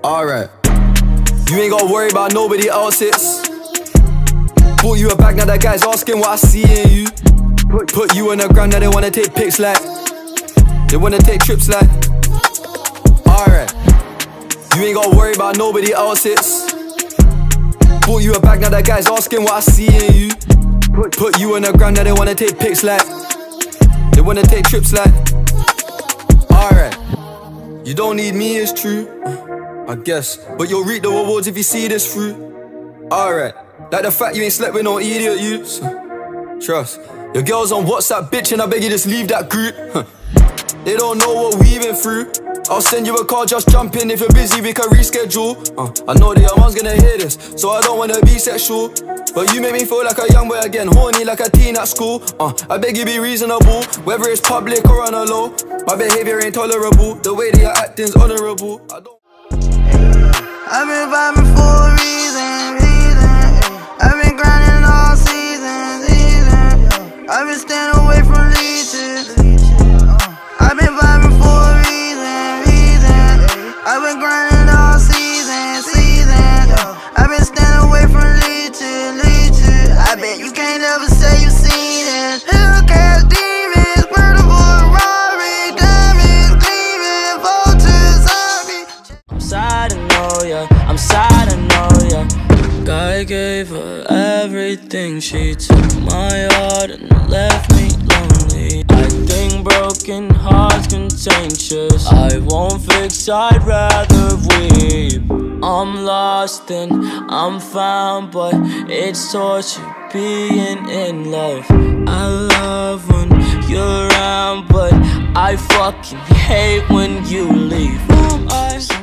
Alright, you ain't gotta worry about nobody else's. Bought you a bag, now that guy's asking what I see in you. Put you on the ground, now they wanna take pics like, they wanna take trips like. Alright, you ain't gotta worry about nobody else's. Bought you a bag, now that guy's asking what I see in you. Put you on the ground, now they wanna take pics like, they wanna take trips like. Alright, you don't need me, it's true, I guess, but you'll reap the rewards if you see this through. Alright, like the fact you ain't slept with no idiot youths. Trust, your girl's on WhatsApp, bitch, and I beg you just leave that group. They don't know what we've been through. I'll send you a call, just jump in. If you're busy, we can reschedule. I know that your mom's gonna hear this, so I don't wanna be sexual, but you make me feel like a young boy again, horny like a teen at school. I beg you be reasonable, whether it's public or on a low. My behavior ain't tolerable, the way that you're acting's honorable. I've been vibing for a reason. I've been grinding all season. I've been staying away from leeches. I've been vibing for a reason. I've been grinding all season. I've been staying away from leeches. I bet you can't ever say you seen it. Hellcat demons, murderable Rari, diamonds gleaming, vultures on me. I'm sad to know ya, I'm sad to know ya. God gave her everything, she took my heart and left me lonely. I think broken hearts contagious. I won't fix, I'd rather weep. I'm lost and I'm found, but it's torture being in love. I love when you're around, but I fucking hate when you leave.